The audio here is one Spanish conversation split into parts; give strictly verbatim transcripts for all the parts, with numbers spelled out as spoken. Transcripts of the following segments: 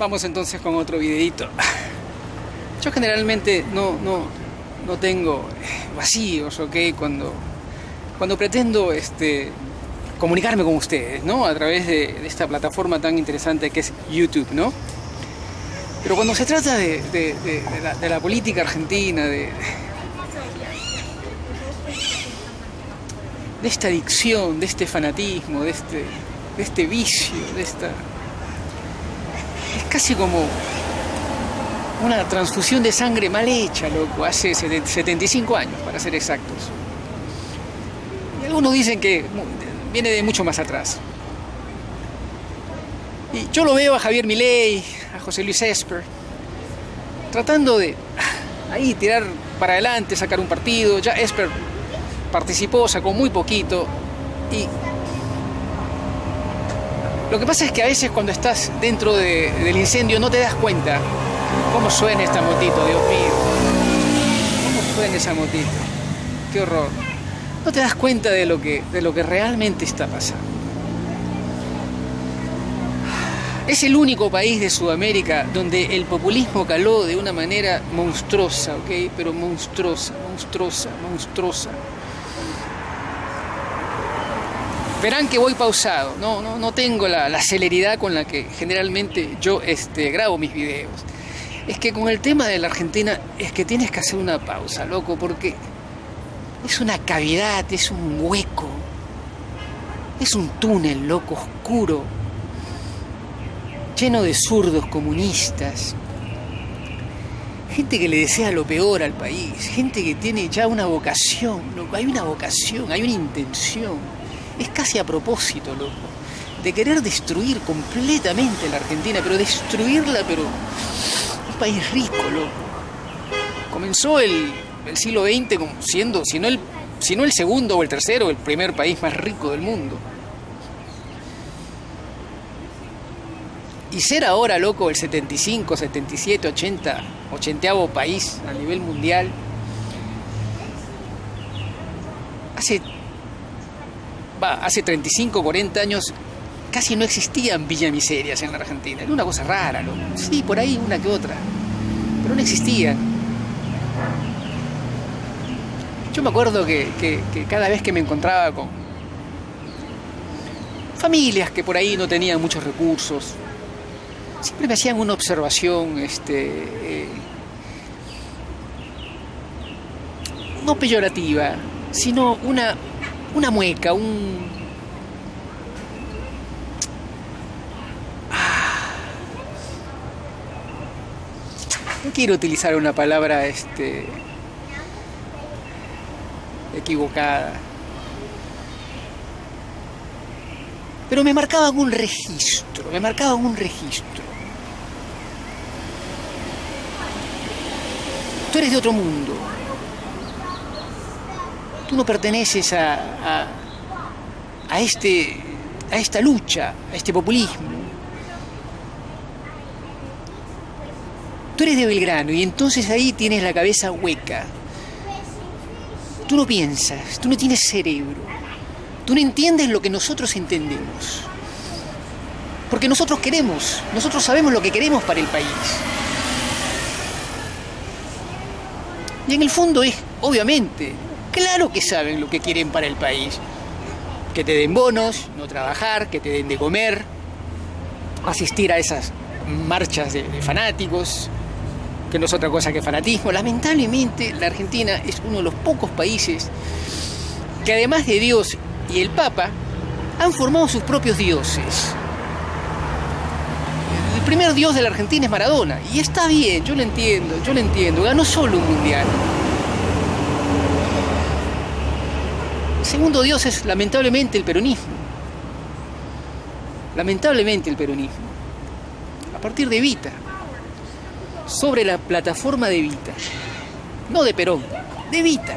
Vamos entonces con otro videito. Yo generalmente no, no, no tengo vacíos, ¿ok? Cuando, cuando pretendo este, comunicarme con ustedes, ¿no? A través de, de esta plataforma tan interesante que es YouTube, ¿no? Pero cuando se trata de, de, de, de, la, de la política argentina, de, de esta adicción, de este fanatismo, de este, de este vicio, de esta... Es casi como una transfusión de sangre mal hecha, loco, hace setenta y cinco años, para ser exactos. Y algunos dicen que viene de mucho más atrás. Y yo lo veo a Javier Milei, a José Luis Esper, tratando de ahí tirar para adelante, sacar un partido. Ya Esper participó, sacó muy poquito. Y lo que pasa es que a veces cuando estás dentro de, del incendio no te das cuenta cómo suena esta motito, Dios mío. Cómo suena esa motito. Qué horror. No te das cuenta de lo que, de lo que realmente está pasando. Es el único país de Sudamérica donde el populismo caló de una manera monstruosa, ¿ok? Pero monstruosa, monstruosa, monstruosa. Verán que voy pausado, no, no, no tengo la, la celeridad con la que generalmente yo este, grabo mis videos. Es que con el tema de la Argentina es que tienes que hacer una pausa, loco, porque es una cavidad, es un hueco, es un túnel, loco, oscuro, lleno de zurdos comunistas, gente que le desea lo peor al país, gente que tiene ya una vocación, loco, hay una vocación, hay una intención. Es casi a propósito, loco, de querer destruir completamente la Argentina, pero destruirla, pero un país rico, loco. Comenzó el, el siglo veinte como siendo, si no, el, si no el segundo o el tercero, el primer país más rico del mundo. Y ser ahora, loco, el setenta y cinco, setenta y siete, ochenta, ochenteavo país a nivel mundial, hace... Hace treinta y cinco, cuarenta años casi no existían villamiserias en la Argentina. Era una cosa rara, ¿no? Sí, por ahí una que otra, pero no existían. Yo me acuerdo que, que, que cada vez que me encontraba con familias que por ahí no tenían muchos recursos, siempre me hacían una observación, este, eh, no peyorativa, sino una... Una mueca, un... Ah. No quiero utilizar una palabra este, equivocada. Pero me marcaban un registro, me marcaban un registro. Tú eres de otro mundo. Tú no perteneces a, a, a, este, a esta lucha, a este populismo. Tú eres de Belgrano y entonces ahí tienes la cabeza hueca. Tú no piensas, tú no tienes cerebro. Tú no entiendes lo que nosotros entendemos. Porque nosotros queremos, nosotros sabemos lo que queremos para el país. Y en el fondo es, obviamente... Claro que saben lo que quieren para el país. Que te den bonos, no trabajar, que te den de comer, asistir a esas marchas de, de fanáticos, que no es otra cosa que fanatismo. Lamentablemente, la Argentina es uno de los pocos países que además de Dios y el Papa, han formado sus propios dioses. El primer dios de la Argentina es Maradona, y está bien, yo lo entiendo, yo lo entiendo, ganó solo un mundial. El segundo dios es lamentablemente el peronismo. Lamentablemente el peronismo. A partir de Evita. Sobre la plataforma de Evita. No de Perón, de Evita.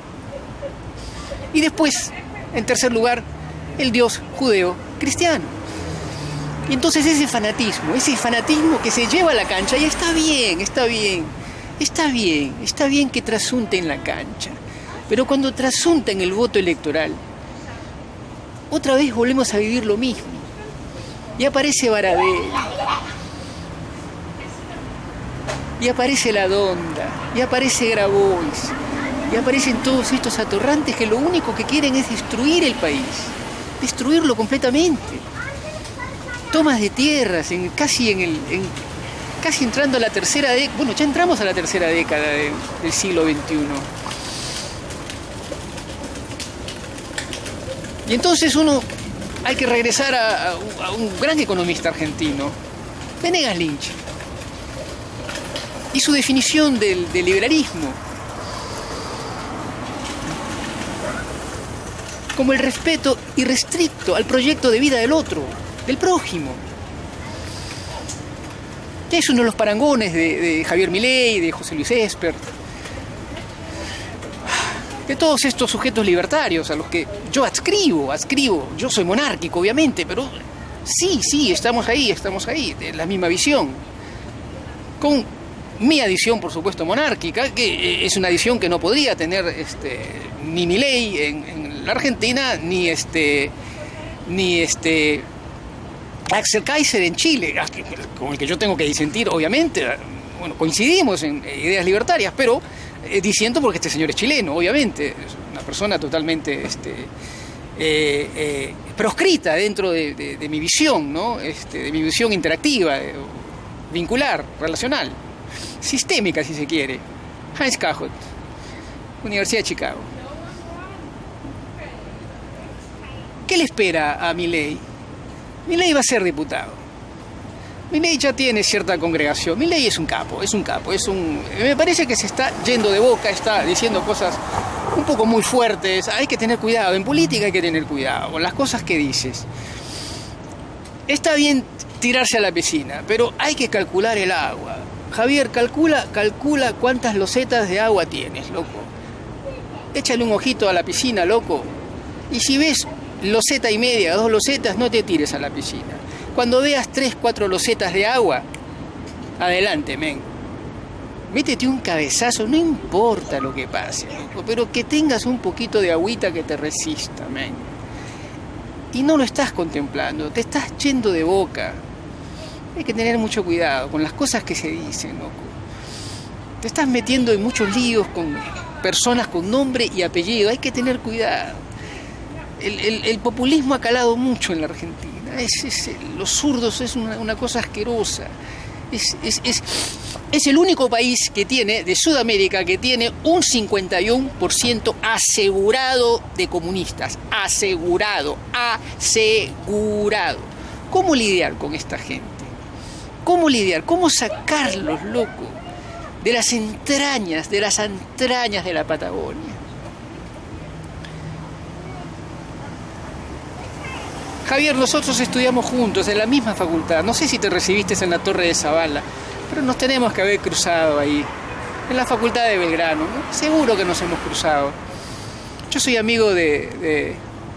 Y después, en tercer lugar, el dios judeo cristiano. Y entonces ese fanatismo, ese fanatismo que se lleva a la cancha, y está bien, está bien, está bien, está bien que trasunte en la cancha. Pero cuando trasunta en el voto electoral, otra vez volvemos a vivir lo mismo. Y aparece Baradel, y aparece La Donda, y aparece Grabois, y aparecen todos estos atorrantes que lo único que quieren es destruir el país, destruirlo completamente. Tomas de tierras, en, casi, en el, en, casi entrando a la tercera década, bueno, ya entramos a la tercera década de, del siglo veintiuno. Y entonces uno, hay que regresar a, a, a un gran economista argentino, Venegas Lynch, y su definición del, del liberalismo como el respeto irrestricto al proyecto de vida del otro, del prójimo. Que es uno de los parangones de, de Javier Milei, de José Luis Espert, de todos estos sujetos libertarios a los que yo adscribo, adscribo, yo soy monárquico obviamente, pero sí, sí, estamos ahí, estamos ahí, de la misma visión, con mi adición por supuesto monárquica, que es una adición que no podría tener este, ni Milei en, en la Argentina, ni este, ni este Axel Kaiser en Chile, con el que yo tengo que disentir obviamente. Bueno, coincidimos en ideas libertarias, pero eh, diciendo porque este señor es chileno, obviamente, es una persona totalmente este, eh, eh, proscrita dentro de, de, de mi visión, ¿no? Este, de mi visión interactiva, eh, vincular, relacional, sistémica si se quiere. Heinz Cajot, Universidad de Chicago. ¿Qué le espera a Milei? Milei va a ser diputado. Milei ya tiene cierta congregación. Milei es un capo, es un capo, es un... Me parece que se está yendo de boca, está diciendo cosas un poco muy fuertes. Hay que tener cuidado, en política hay que tener cuidado con las cosas que dices. Está bien tirarse a la piscina, pero hay que calcular el agua. Javier, calcula, calcula cuántas losetas de agua tienes, loco. Échale un ojito a la piscina, loco. Y si ves loseta y media, dos losetas, no te tires a la piscina. Cuando veas tres, cuatro losetas de agua, adelante, men. Métete un cabezazo, no importa lo que pase, loco, pero que tengas un poquito de agüita que te resista, men. Y no lo estás contemplando, te estás yendo de boca. Hay que tener mucho cuidado con las cosas que se dicen, loco. Te estás metiendo en muchos líos con personas con nombre y apellido, hay que tener cuidado. El, el, el populismo ha calado mucho en la Argentina. Es, es, los zurdos es una, una cosa asquerosa. Es, es, es, es el único país que tiene, de Sudamérica, que tiene un cincuenta y uno por ciento asegurado de comunistas. Asegurado, asegurado. ¿Cómo lidiar con esta gente? ¿Cómo lidiar? ¿Cómo sacarlos, loco, de las entrañas, de las entrañas de la Patagonia? Javier, nosotros estudiamos juntos en la misma facultad. No sé si te recibiste en la Torre de Zabala, pero nos tenemos que haber cruzado ahí, en la facultad de Belgrano, ¿no? Seguro que nos hemos cruzado. Yo soy amigo de, de,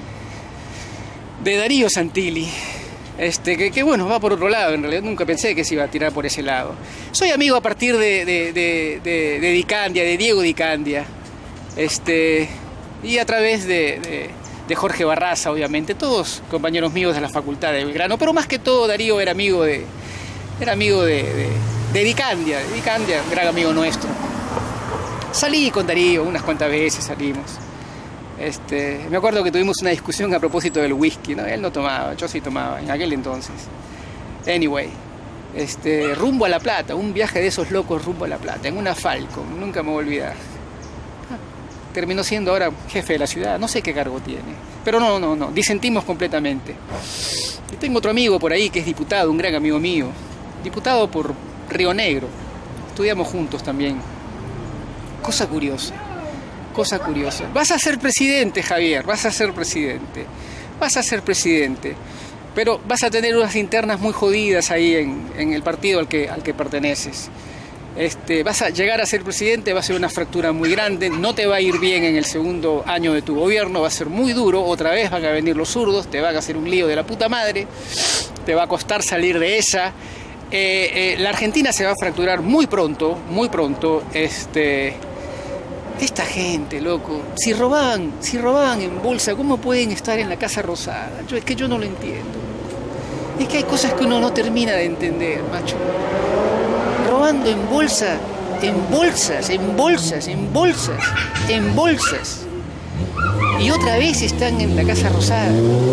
de Darío Santilli, este, que, que bueno, va por otro lado, en realidad nunca pensé que se iba a tirar por ese lado. Soy amigo a partir de, de, de, de, de Dicandia, de Diego Dicandia, este, y a través de... de de Jorge Barraza, obviamente, todos compañeros míos de la facultad de Belgrano, pero más que todo Darío era amigo de era amigo de, de, de Dicandia, de Dicandia, gran amigo nuestro. Salí con Darío unas cuantas veces, salimos. Este, me acuerdo que tuvimos una discusión a propósito del whisky, ¿no? Él no tomaba, yo sí tomaba en aquel entonces. Anyway, este, rumbo a La Plata, un viaje de esos locos rumbo a La Plata, en una Falcon, nunca me voy a olvidar. Terminó siendo ahora jefe de la ciudad, no sé qué cargo tiene, pero no, no, no, disentimos completamente. Y tengo otro amigo por ahí que es diputado, un gran amigo mío, diputado por Río Negro, estudiamos juntos también. Cosa curiosa, cosa curiosa. Vas a ser presidente, Javier, vas a ser presidente, vas a ser presidente, pero vas a tener unas internas muy jodidas ahí en, en el partido al que, al que perteneces. Este, vas a llegar a ser presidente, va a ser una fractura muy grande, no te va a ir bien en el segundo año de tu gobierno, va a ser muy duro, otra vez van a venir los zurdos, te van a hacer un lío de la puta madre, te va a costar salir de esa. Eh, eh, la Argentina se va a fracturar muy pronto, muy pronto. Este, esta gente, loco, si robaban, si robaban en bolsa, ¿cómo pueden estar en la Casa Rosada? Yo, es que yo no lo entiendo. Es que hay cosas que uno no termina de entender, macho. robando en bolsa, en bolsas, en bolsas, en bolsas, en bolsas. Y otra vez están en la Casa Rosada.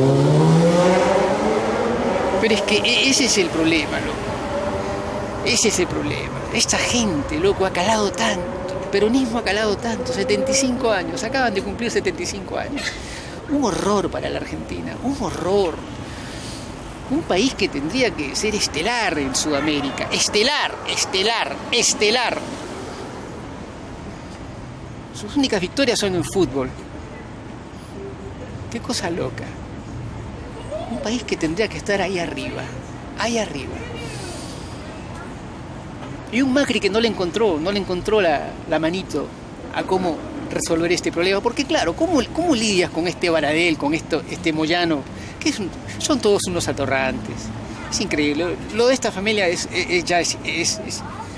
Pero es que ese es el problema, loco. Ese es el problema. Esta gente, loco, ha calado tanto. El peronismo ha calado tanto. setenta y cinco años. Acaban de cumplir setenta y cinco años. Un horror para la Argentina. Un horror. Un país que tendría que ser estelar en Sudamérica. Estelar, estelar, estelar. Sus únicas victorias son en fútbol. Qué cosa loca. Un país que tendría que estar ahí arriba. Ahí arriba. Y un Macri que no le encontró, no le encontró la, la manito a cómo resolver este problema. Porque claro, ¿cómo, cómo lidias con este Baradel, con esto, este Moyano? Que es un, son todos unos atorrantes. Es increíble. Lo, lo de esta familia es, es, es ya es, es, es,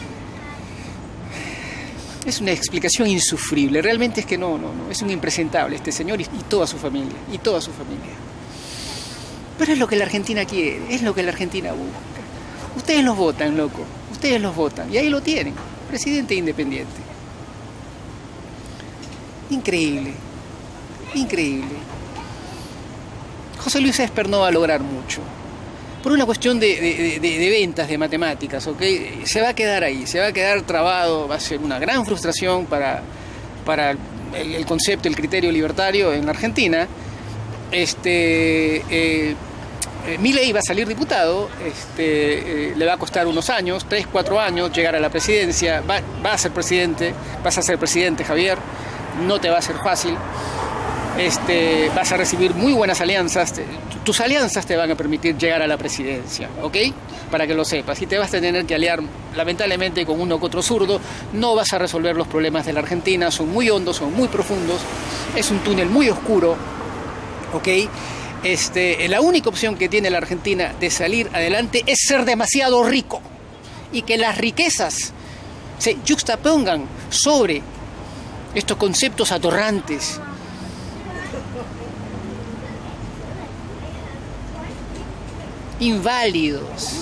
es una explicación insufrible. Realmente es que no, no, no. Es un impresentable este señor y, y toda su familia. Y toda su familia. Pero es lo que la Argentina quiere. Es lo que la Argentina busca. Ustedes los votan, loco. Ustedes los votan. Y ahí lo tienen. Presidente independiente. Increíble. Increíble. José Luis Esper no va a lograr mucho. Por una cuestión de, de, de, de ventas, de matemáticas, ¿ok? Se va a quedar ahí, se va a quedar trabado, va a ser una gran frustración para, para el, el concepto, el criterio libertario en la Argentina. Este, eh, eh, Milei va a salir diputado, este, eh, le va a costar unos años, tres, cuatro años, llegar a la presidencia, va, va a ser presidente, vas a ser presidente, Javier, no te va a ser fácil. Este, vas a recibir muy buenas alianzas, tus alianzas te van a permitir llegar a la presidencia, ¿ok? Para que lo sepas, y te vas a tener que aliar lamentablemente con uno que otro zurdo, no vas a resolver los problemas de la Argentina, son muy hondos, son muy profundos, es un túnel muy oscuro, ¿ok? Este, la única opción que tiene la Argentina de salir adelante es ser demasiado rico, y que las riquezas se yuxtapongan sobre estos conceptos atorrantes, inválidos.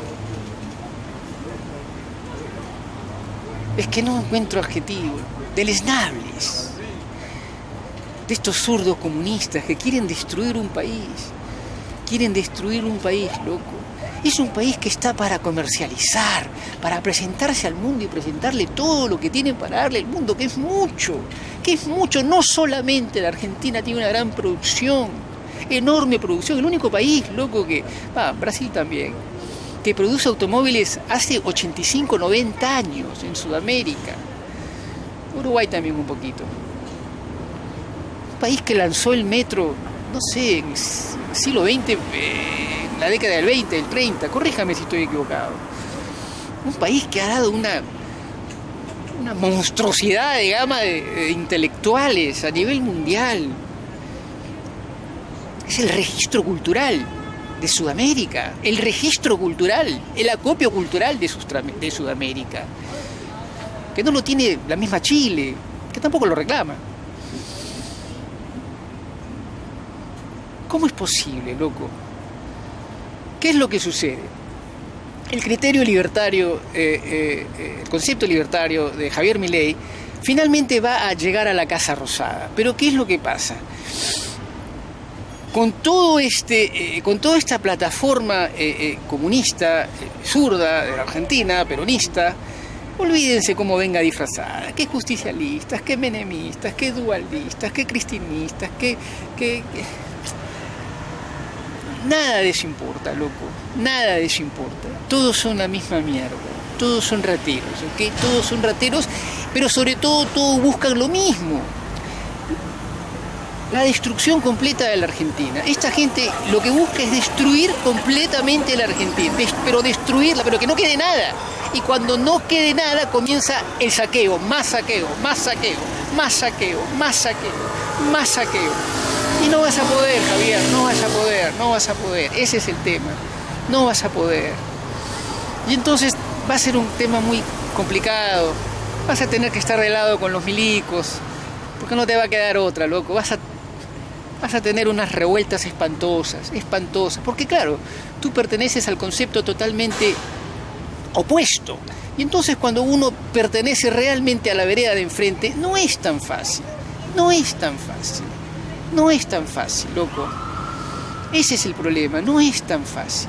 Es que no encuentro adjetivo. Deleznables. De estos zurdos comunistas que quieren destruir un país. Quieren destruir un país, loco. Es un país que está para comercializar, para presentarse al mundo y presentarle todo lo que tiene para darle al mundo, que es mucho, que es mucho. No solamente la Argentina tiene una gran producción, enorme producción, el único país, loco, que, ah, Brasil también, que produce automóviles hace ochenta y cinco, noventa años en Sudamérica. Uruguay también un poquito. Un país que lanzó el metro, no sé, en el siglo veinte, eh, en la década del veinte, del treinta, corríjame si estoy equivocado. Un país que ha dado una, una monstruosidad de gama de, de intelectuales a nivel mundial. Es el registro cultural de Sudamérica, el registro cultural, el acopio cultural de, de Sudamérica, que no lo tiene la misma Chile, que tampoco lo reclama. ¿Cómo es posible, loco? ¿Qué es lo que sucede? El criterio libertario, eh, eh, eh, el concepto libertario de Javier Milei, finalmente va a llegar a la Casa Rosada. Pero ¿qué es lo que pasa? Con todo este, eh, con toda esta plataforma eh, eh, comunista, eh, zurda de la Argentina, peronista, olvídense cómo venga disfrazada, que justicialistas, que menemistas, que dualdistas, que cristinistas, que, que, que... nada de eso importa, loco, nada de eso importa. Todos son la misma mierda, todos son rateros, ¿ok? Todos son rateros, pero sobre todo todos buscan lo mismo. La destrucción completa de la Argentina. Esta gente lo que busca es destruir completamente la Argentina, pero destruirla, pero que no quede nada. Y cuando no quede nada comienza el saqueo, más saqueo, más saqueo, más saqueo, más saqueo, más saqueo. Y no vas a poder, Javier, no vas a poder, no vas a poder. Ese es el tema, no vas a poder. Y entonces va a ser un tema muy complicado. Vas a tener que estar de lado con los milicos, porque no te va a quedar otra, loco. Vas a Vas a tener unas revueltas espantosas, espantosas, porque claro, tú perteneces al concepto totalmente opuesto, Y entonces cuando uno pertenece realmente a la vereda de enfrente, no es tan fácil, no es tan fácil, no es tan fácil, loco. Ese es el problema, no es tan fácil.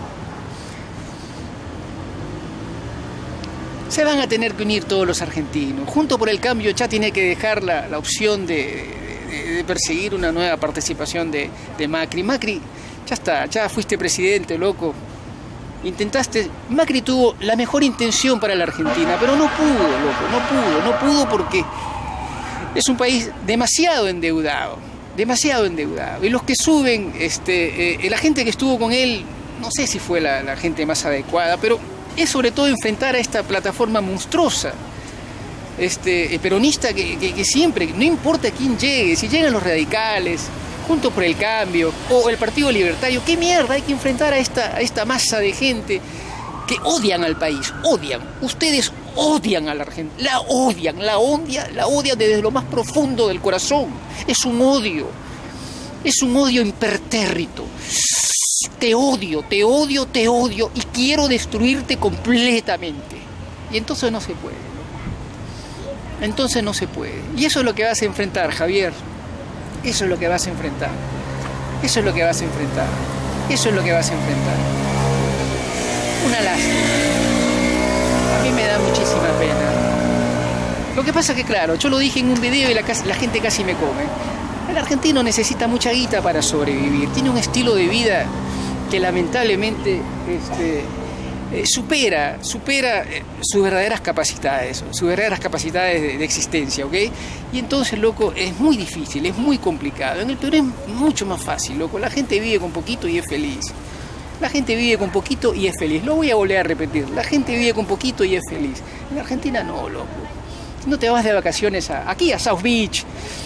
Se van a tener que unir todos los argentinos. Juntos por el Cambio ya tiene que dejar la, la opción de, de, de perseguir una nueva participación de, de Macri. Macri, ya está, ya fuiste presidente, loco. Intentaste, Macri tuvo la mejor intención para la Argentina, pero no pudo, loco, no pudo, no pudo porque es un país demasiado endeudado, demasiado endeudado. Y los que suben, este, eh, la gente que estuvo con él, no sé si fue la, la gente más adecuada, pero es sobre todo enfrentar a esta plataforma monstruosa, este, peronista que, que, que siempre, no importa quién llegue, si llegan los radicales, Juntos por el Cambio o el Partido Libertario, qué mierda, hay que enfrentar a esta, a esta masa de gente que odian al país, odian, ustedes odian a la Argentina, la odian, la odian, la odian desde lo más profundo del corazón, es un odio, es un odio impertérrito. Te odio, te odio, te odio y quiero destruirte completamente. Y entonces no se puede. Entonces no se puede. Y eso es lo que vas a enfrentar, Javier. Eso es lo que vas a enfrentar. Eso es lo que vas a enfrentar. Eso es lo que vas a enfrentar. Una lástima. A mí me da muchísima pena. Lo que pasa es que, claro, yo lo dije en un video y la, la gente casi me come. El argentino necesita mucha guita para sobrevivir. Tiene un estilo de vida que lamentablemente este, eh, supera, supera eh, sus verdaderas capacidades, sus verdaderas capacidades de, de existencia, ¿ok? Y entonces, loco, es muy difícil, es muy complicado. En el Perú es mucho más fácil, loco. La gente vive con poquito y es feliz. La gente vive con poquito y es feliz. Lo voy a volver a repetir. La gente vive con poquito y es feliz. En Argentina no, loco. No te vas de vacaciones a, aquí a South Beach,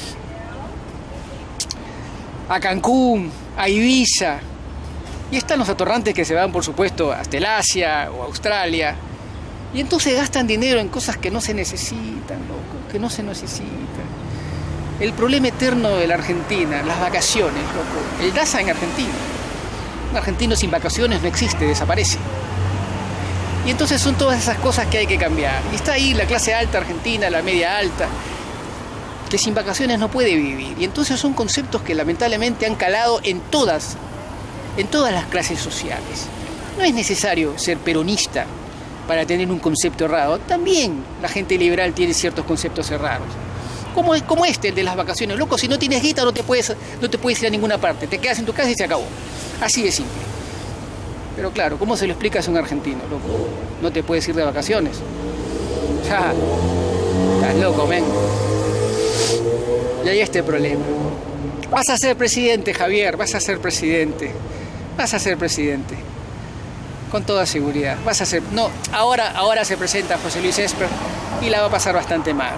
a Cancún, a Ibiza. Y están los atorrantes que se van, por supuesto, hasta el Asia o Australia. Y entonces gastan dinero en cosas que no se necesitan, loco, que no se necesitan. El problema eterno de la Argentina, las vacaciones, loco. El DASA en Argentina. Un argentino sin vacaciones no existe, desaparece. Y entonces son todas esas cosas que hay que cambiar. Y está ahí la clase alta argentina, la media alta, que sin vacaciones no puede vivir. Y entonces son conceptos que lamentablemente han calado en todas en todas las clases sociales. No es necesario ser peronista para tener un concepto errado. También la gente liberal tiene ciertos conceptos errados. Como, como este, el de las vacaciones. Loco, si no tienes guita no te, puedes, no te puedes ir a ninguna parte. Te quedas en tu casa y se acabó. Así de simple. Pero claro, ¿cómo se lo explicas a un argentino, loco? No te puedes ir de vacaciones. Ya, estás loco, men. Y ahí está el problema. Vas a ser presidente, Javier, vas a ser presidente. Vas a ser presidente, con toda seguridad. Vas a ser, no, ahora, ahora se presenta José Luis Esper y la va a pasar bastante mal.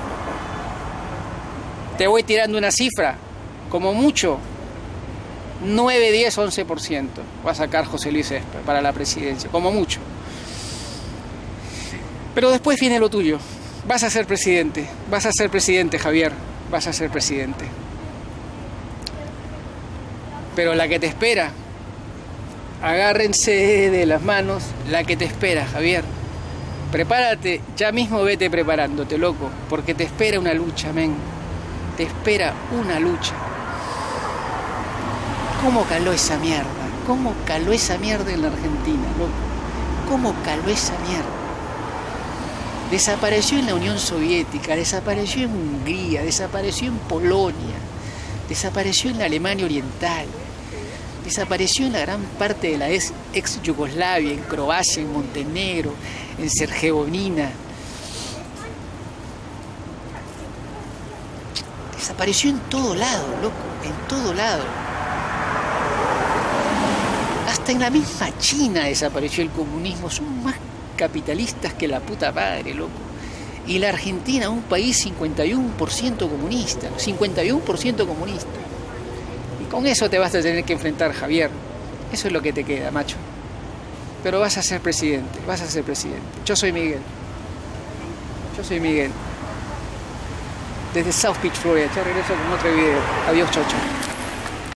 Te voy tirando una cifra, como mucho, nueve, diez, once por ciento va a sacar José Luis Esper para la presidencia, como mucho. Pero después viene lo tuyo. Vas a ser presidente, vas a ser presidente, Javier, vas a ser presidente. Pero la que te espera, agárrense de las manos, la que te espera, Javier. Prepárate, ya mismo vete preparándote, loco, porque te espera una lucha, men. Te espera una lucha. ¿Cómo caló esa mierda? ¿Cómo caló esa mierda en la Argentina, loco? ¿Cómo caló esa mierda? Desapareció en la Unión Soviética, desapareció en Hungría, desapareció en Polonia, desapareció en la Alemania Oriental. Desapareció en la gran parte de la ex, ex Yugoslavia, en Croacia, en Montenegro, en Herzegovina. Desapareció en todo lado, loco, en todo lado. Hasta en la misma China desapareció el comunismo. Son más capitalistas que la puta madre, loco. Y la Argentina, un país cincuenta y uno por ciento comunista, cincuenta y uno por ciento comunista. Con eso te vas a tener que enfrentar, Javier. Eso es lo que te queda, macho. Pero vas a ser presidente, vas a ser presidente. Yo soy Miguel. Yo soy Miguel. Desde South Beach, Florida. Ya regreso con otro video. Adiós, chocho.